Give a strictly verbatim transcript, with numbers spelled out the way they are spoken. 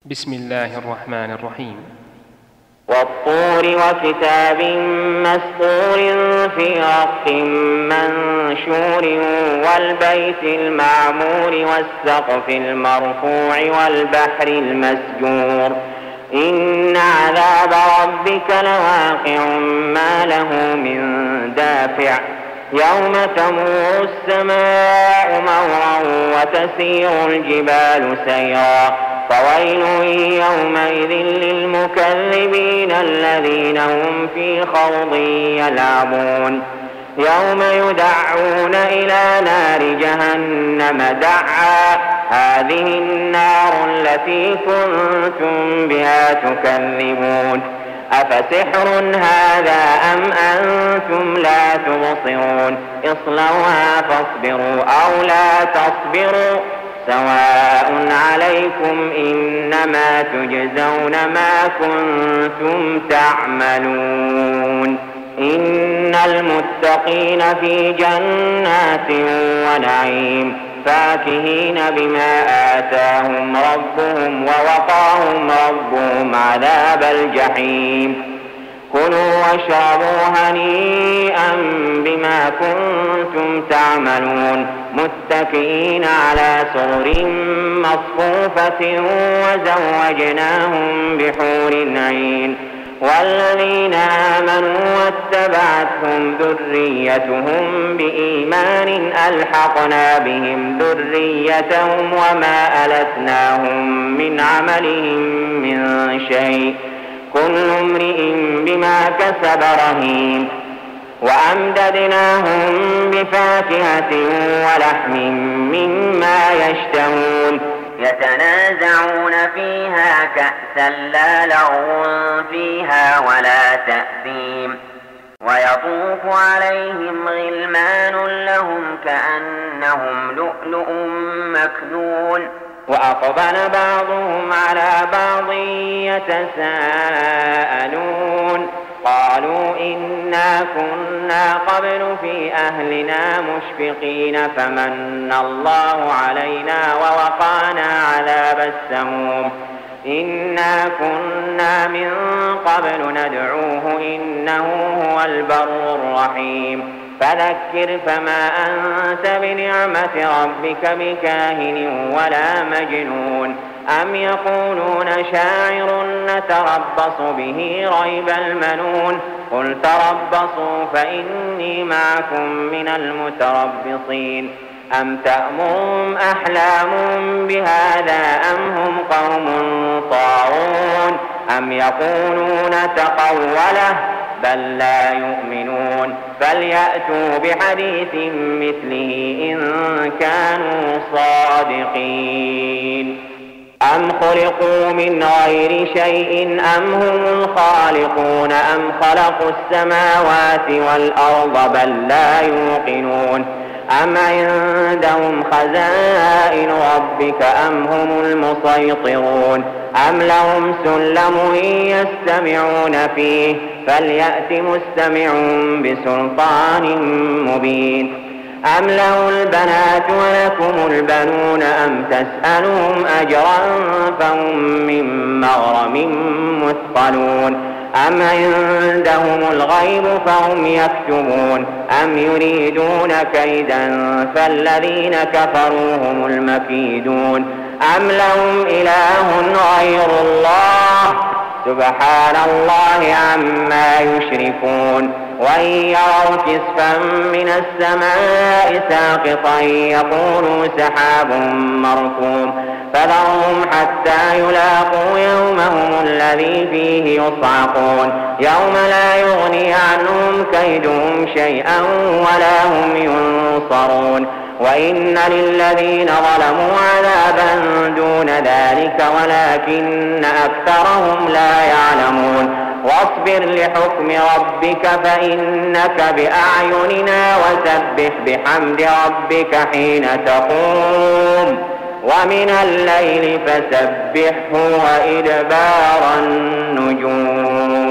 بسم الله الرحمن الرحيم. والطور وكتاب مسطور في رق منشور والبيت المعمور والسقف المرفوع والبحر المسجور إن عذاب ربك لواقع ما له من دافع يوم تمور السماء مورا وتسير الجبال سيرا فويل يومئذ للمكذبين الذين هم في خوض يلعبون يوم يدعون إلى نار جهنم دعا هذه النار التي كنتم بها تكذبون أفسحر هذا أم أنتم لا تبصرون اصلوها فاصبروا أو لا تصبروا سواء عليكم إنما تجزون ما كنتم تعملون إن المتقين في جنات ونعيم فاكهين بما آتاهم ربهم ووقاهم ربهم عذاب الجحيم كلوا واشربوا هنيئا بما كنتم تعملون متكئين على سرر مصفوفة وزوجناهم بحور عين والذين آمنوا واتبعتهم ذريتهم بإيمان ألحقنا بهم ذريتهم وما ألتناهم من عملهم من شيء كل امرئ بما كسب رهين وأمددناهم بفاكهة ولحم مما يشتهون يتنازعون فيها كأسا لا لغو فيها ولا تأثيم ويطوف عليهم غلمان لهم كأنهم لؤلؤ مكنون وأقبل بعضهم على بعض يتساءلون قالوا إنا كنا قبل في أهلنا مشفقين فمن الله علينا ووقانا عذاب السموم إنا كنا من قبل ندعوه إنه هو البر الرحيم فذكر فما أنت بنعمة ربك بكاهن ولا مجنون أم يقولون شاعر نتربص به ريب المنون قل تربصوا فإني معكم من المتربصين أم تأمرهم أحلامهم بهذا أم هم قوم طاغون أم يقولون تقوله بل لا يؤمنون فليأتوا بحديث مثله إن كانوا صادقين أم خلقوا من غير شيء أم هم الخالقون أم خلقوا السماوات والأرض بل لا يوقنون أم عندهم خزائن ربك أم هم المسيطرون أم لهم سلم يستمعون فيه فليأت مستمع بسلطان مبين أم له البنات ولكم البنون أم تسألهم أجرا فهم من مغرم مثقلون أم عندهم الغيب فهم يكتبون أم يريدون كيدا فالذين كفروا هم المكيدون أم لهم إله غير الله سبحان الله عما يشركون وإن يروا كسفا من السماء ساقطا يقولوا سحاب مركوم فذرهم حتى يلاقوا يومهم الذي فيه يصعقون يوم لا يغني عنهم كيدهم شيئا ولا هم ينصرون وإن للذين ظلموا عذابا دون ذلك ولكن أكثرهم لا يعلمون واصبر لحكم ربك فإنك بأعيننا وسبح بحمد ربك حين تقوم ومن الليل فسبحه وإدبار النجوم